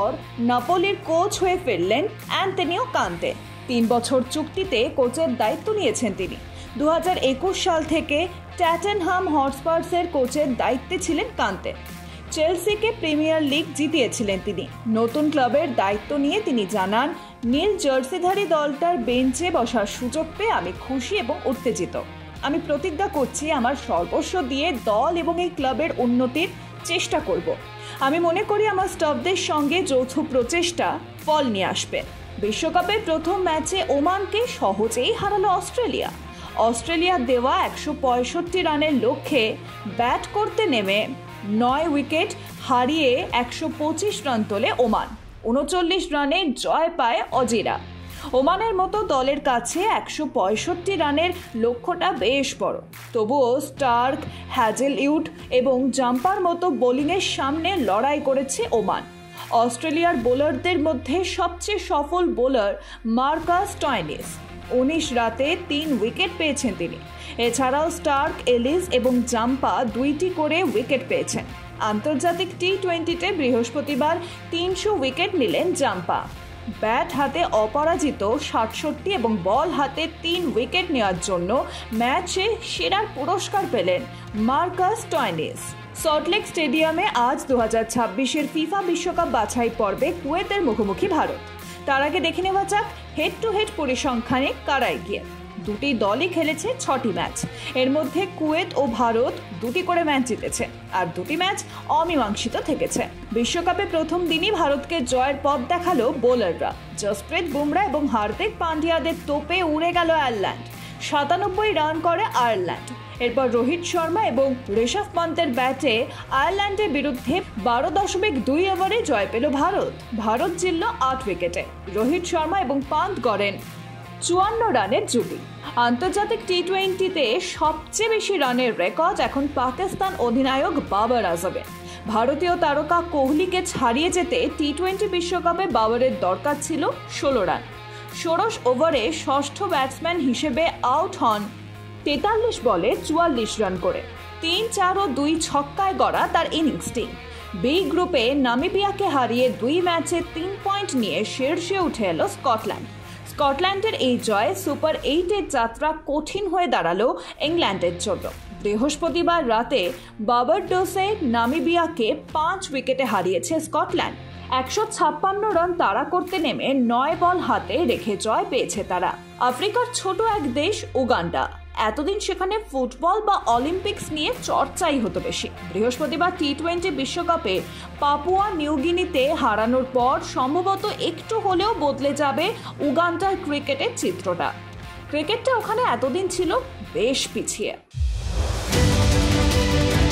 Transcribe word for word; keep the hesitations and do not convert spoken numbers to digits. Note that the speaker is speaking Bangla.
পর নাপোলির কোচ হয়ে ফিরলেন অ্যান্টোনিও কান্তে। তিন বছর চুক্তিতে কোচের দায়িত্ব নিয়েছেন তিনি। দু হাজার একুশ সাল থেকে টটেনহাম হটস্পার্সের কোচের দায়িত্বে ছিলেন কান্তে। চেলসিকে প্রিমিয়ার লিগ জিতিয়েছিলেন তিনি। নতুন ক্লাবের দায়িত্ব নিয়ে তিনি জানান, নীল জার্সিধারী দলটার বেঞ্চে বসার সুযোগ পেয়ে আমি খুশি এবং উত্তেজিত। আমি প্রতিজ্ঞা করছি আমার সর্বস্ব দিয়ে দল এবং এই ক্লাবের উন্নতির চেষ্টা করব। আমি মনে করি আমার স্টাফদের সঙ্গে যৌথ প্রচেষ্টা ফল নিয়ে আসবে। বিশ্বকাপের প্রথম ম্যাচে ওমানকে সহজেই হারালো অস্ট্রেলিয়া। অস্ট্রেলিয়ার দেওয়া একশো পঁয়ষট্টি রানের লক্ষ্যে ব্যাট করতে নেমে নয় উইকেট হারিয়ে একশো পঁচিশ রান তোলে ওমান। উনচল্লিশ রানে জয় পায় অজিরা। ওমানের মতো দলের কাছে একশো পঁয়ষট্টি রানের লক্ষ্যটা বেশ বড়। তবুও স্টার্ক, হ্যাজেলউড এবং জাম্পার মতো বোলিংয়ের সামনে লড়াই করেছে ওমান। অস্ট্রেলিয়ার বোলারদের মধ্যে সবচেয়ে সফল বোলার মার্কাস স্টয়নিস। উনিশ রাতে তিন উইকেট পেয়েছেন তিনি। এছাড়াও স্টার্ক, এলিস এবং জাম্পা দুইটি করে উইকেট পেয়েছেন। আন্তর্জাতিক টি টোয়েন্টিতে বৃহস্পতিবার তিনশো উইকেট নিলেন জাম্পা। ব্যাট হাতে অপরাজিত সাতষট্টি এবং বল হাতে তিন উইকেট নেওয়ার জন্য ম্যাচে সেরার পুরস্কার পেলেন মার্কাস স্টয়নিস। সল্টলেক স্টেডিয়ামে আজ দু হাজার ছাব্বিশের ফিফা বিশ্বকাপ বাছাই পর্বে কুয়েতের মুখোমুখি ভারত। তার আগে দেখে নেওয়া যাক হেড টু হেড পরিসংখ্যানে কারা এগিয়ে। দুটি দলই খেলেছে ছটি ম্যাচ। এর মধ্যে কুয়েত ও ভারত দুটি করে ম্যাচ জিতেছে, আর দুটি ম্যাচ অমীমাংসিত থেকেছে। বিশ্বকাপে প্রথম দিনই ভারতকে জয়ের পথ দেখালো বোলাররা। জসপ্রীত বুমরা এবং হার্দিক পান্ডিয়াদের তোপে উড়ে গেল আয়ারল্যান্ড। সাতানব্বই রান করে আয়ারল্যান্ড। এরপর রোহিত শর্মা এবং ঋষভ পন্তের ব্যাটে আয়ারল্যান্ডের বিরুদ্ধে বারো দশমিক দুই ওভারে জয় পেল ভারত। ভারত জিতল আট উইকেটে। রোহিত শর্মা এবং পান্ত গড়েন চুয়ান্ন রানের জুটি। আন্তর্জাতিক টি টোয়েন্টিতে সবচেয়ে বেশি রানের রেকর্ড এখন পাকিস্তান অধিনায়ক বাবর আজমের। ভারতীয় তারকা কোহলিকে ছাড়িয়ে যেতে টি টোয়েন্টি বিশ্বকাপে বাবরের দরকার ছিল ষোলো রান। ষোড়শ ওভারে ষষ্ঠ ব্যাটসম্যান হিসেবে আউট হন তেতাল্লিশ বলে চুয়াল্লিশ রান করে। তিন চার ও দুই ছক্কায় গড়া তার ইনিংসটি। বি গ্রুপে নামিবিয়াকে হারিয়ে দুই ম্যাচে তিন পয়েন্ট নিয়ে শীর্ষে উঠে এলো স্কটল্যান্ড। স্কটল্যান্ডের এই জয়ে সুপার এইটের যাত্রা কঠিন হয়ে দাঁড়ালো ইংল্যান্ডের জন্য। বৃহস্পতিবার রাতে বার্বাডোসে নামিবিয়াকে পাঁচ উইকেটে হারিয়েছে স্কটল্যান্ড। একশো ছাপ্পান্ন রান তাড়া করতে নেমে নয় বল হাতে রেখে জয় পেয়েছে তারা। আফ্রিকার ছোট এক দেশ উগান্ডা। এতদিন সেখানে ফুটবল বা অলিম্পিক্স নিয়ে চর্চাই হতো বেশি। বৃহস্পতিবার টি টোয়েন্টি বিশ্বকাপে পাপুয়া নিউগিনিতে হারানোর পর সম্ভবত একটু হলেও বদলে যাবে উগান্ডার ক্রিকেটের চিত্রটা। ক্রিকেটটা ওখানে এতদিন ছিল বেশ পিছিয়ে।